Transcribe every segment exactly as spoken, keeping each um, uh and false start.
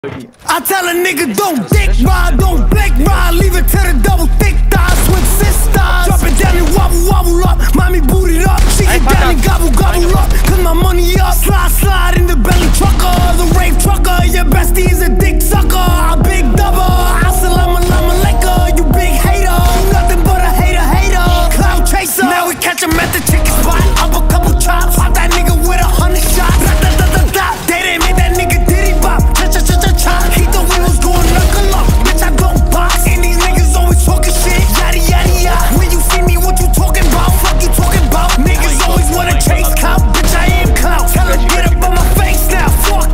I tell a nigga don't dick ride, don't blick ride, leave it to the double thick thighs, switch sisters. Drop it down and wobble, wobble up, mommy boot it up. She get down and gobble, gobble up, cause my money up. Slide, slide in the belly trucker, the rave trucker. Your bestie is a dick sucker, a big double. Assalamu alaikum, you big hater. You nothing but a hater, hater. Cloud chaser. Now we catch him at the chicken spot, up a couple chops. Pop that nigga with a hundred shots. Da, da, da, da, da. They didn't make that nigga diddy bop. He thought we was going knuckle up, bitch I don't box. And these niggas always talking shit, yada yada yada. When you see me, what you talking about? Fuck you talking about? Niggas always wanna chase clout, bitch I am clout. Tell her get up on my face now, fuck.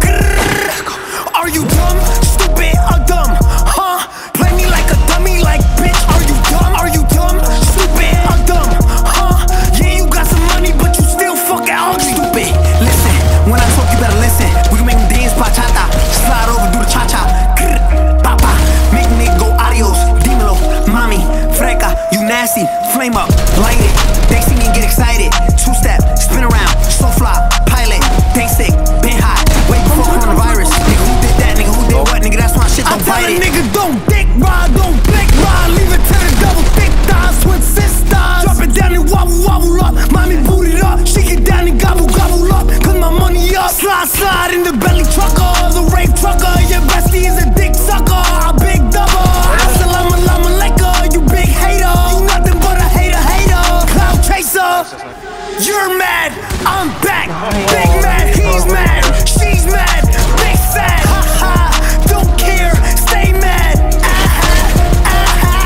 Are you dumb, stupid, or dumb? Huh? Play me like a dummy, like bitch. Are you dumb? Are you dumb, stupid, or dumb? Huh? Yeah, you got some money, but you still fucking ugly. Stupid. Listen, when I talk, you better listen. We can make them dance bachata, slide over, do the cha-cha. Papa, make me go adios, dímelo, mami, freca, you nasty, flame up, light it. They see me and get excited, two-step, spin around, so fly, pilot, they sick, been hot, way before coronavirus. Nigga, who did that? Nigga, who did what? Nigga, that's why shit don't bite it. I tell a nigga don't dick ride, don't blick ride, leave it to the double thick thighs, switch sisters. Drop it down and wobble, wobble up, mommy boot it up. She get down and gobble, gobble up, cause my money up. Slide, slide in the belly trucker, the rave trucker. Your bestie is a dick sucker, a big double. Assalamu alaikum, you big hater. You nothing but a hater, hater. Cloud chaser. You're mad, I'm back. Big mad, he's mad, she's mad, big sad. Ha ha, don't care, stay mad. Ah ha, ah ha,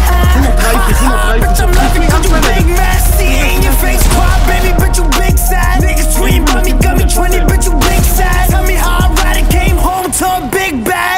ah ha. Bitch, I'm laughing cause you big mad. See in your face, cry, baby, bitch, you big sad. Niggas tweeting about me, got me twenty, bitch, you big sad. Tell me how I ride it, came home to a big bag.